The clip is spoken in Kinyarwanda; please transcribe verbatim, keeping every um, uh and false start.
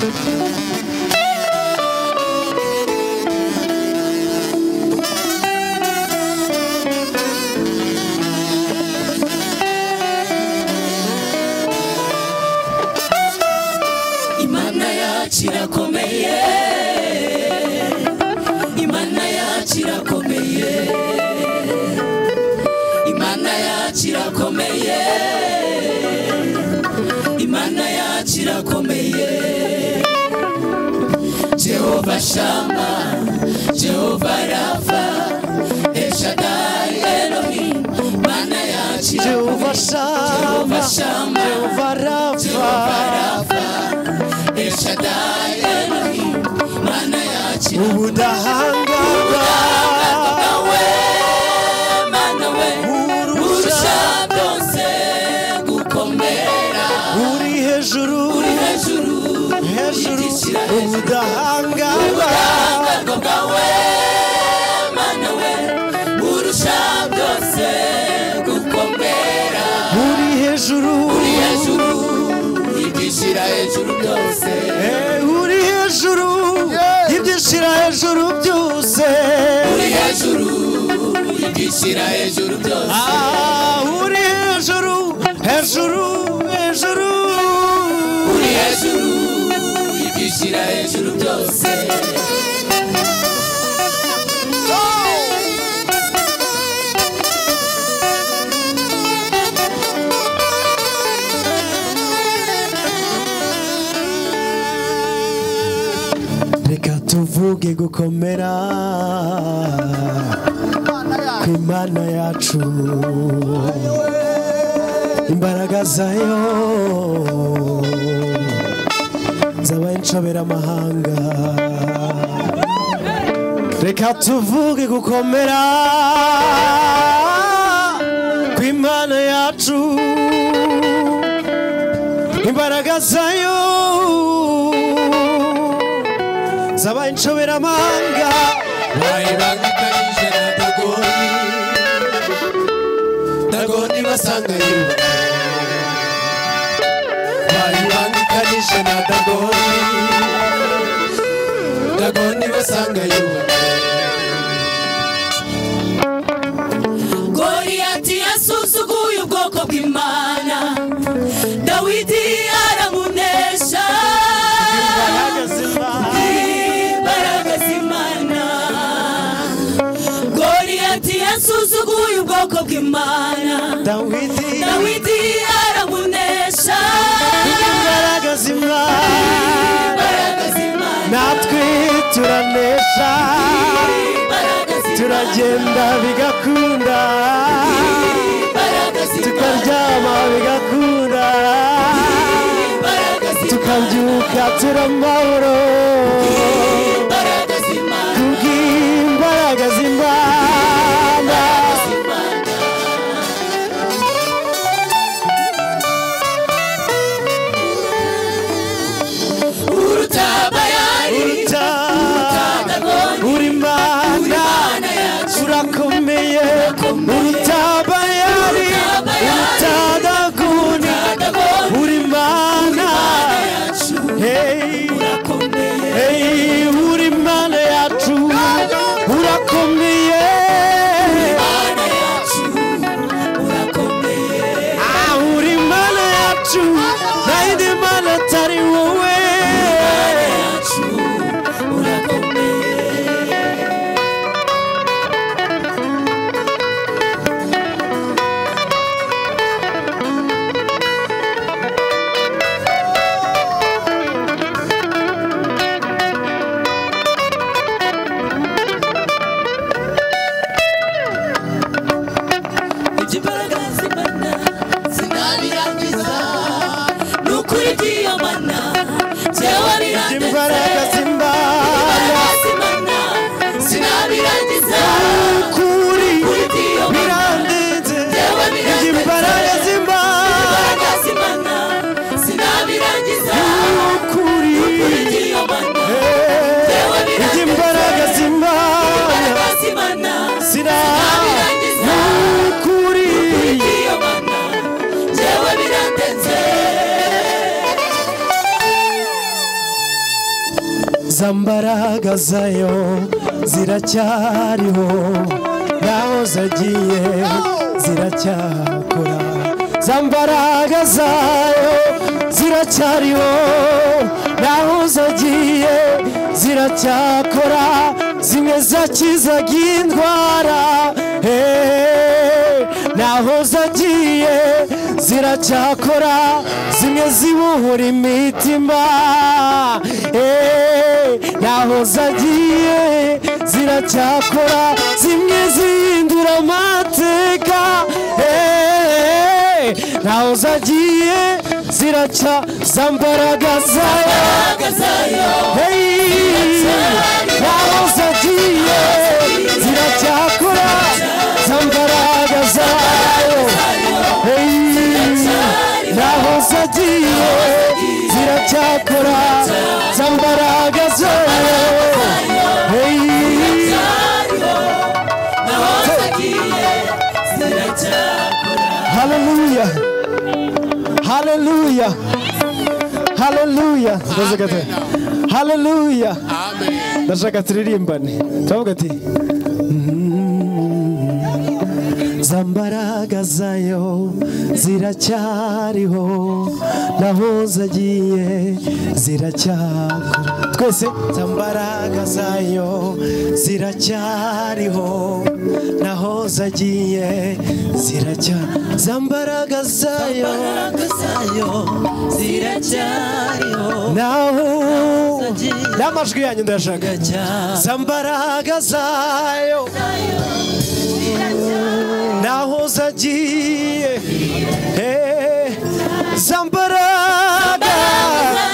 Chirakomeye Imana ya chirakomeye Imana ya chirakomeye Imana ya chirakomeye Jehovah Shammah Jehovah Rapha El Shaddai Elohim Imana ya chirakomeye Jehovah Shammah Jehovah Rapha El Shaddai Elohim Mana ya chirakomeye Ubudahangwa nawe Mana we urusha byose gukomera uri hejuru uri hejuru hejuru ubudahangwa nawe Mana we urusha byose gukomera uri hejuru uri hejuru Ibyishira hejuru byose uri hejuru ibyishira hejuru byose uri hejuru ibyishira hejuru byose ah uri hejuru hejuru hejuru uri hejuru ibyishira hejuru byose tuvuge gukomera kw'Imana yacu imbaraga zayo zabaye inshobera amahanga reka tuvuge gukomera kw'Imana yacu imbaraga zayo Zaba inshobera amanga Waibangikanije na Dagoni Dagoni basanga yuba Waibangikanije na Dagoni Dagoni basanga yuba Goliati yasuzuguye ubwoko bw'Imana Dawidi aramunesha Yasuzuguye ubwoko bw'Imana Dawidi Dawidi aramunesha imbaraga z'Imana natwe turanesha turagenda bigakunda tukaryama bigakunda tukabyuka turamahoro kubw'imbaraga z'Imana Utabayari utadaguni uri Mana hey hey uri Mana yacu urakomeye zambaraga zayo ziracyariho naho zagiye ziracyakora zambaraga zayo ziracyariho naho zagiye ziracyakora zimwe zakizaga indwara naho zagiye ziracyakora zimwe zibuhura imitima naho zagiye ziracyakora zimwe zihindura amateka naho zagiye ziraca zambaraga zayo naho zagiye ziracyakora zambaraga zayo naho zagiye ziracyakora zambaraga zayo Hallelujah. Hallelujah. Hallelujah. Hallelujah. Amen. Ndashaka turirimbane. Tuvuga ati zambaraga zayo ziracyariho naho zagiye ziracyakora twese zambaraga zayo ziracyariho naho zagiye ziracya zambaraga zayo ziracyariho naho n'amajwi yanyu ndashaka zambaraga zayo naho zagiye zambaraga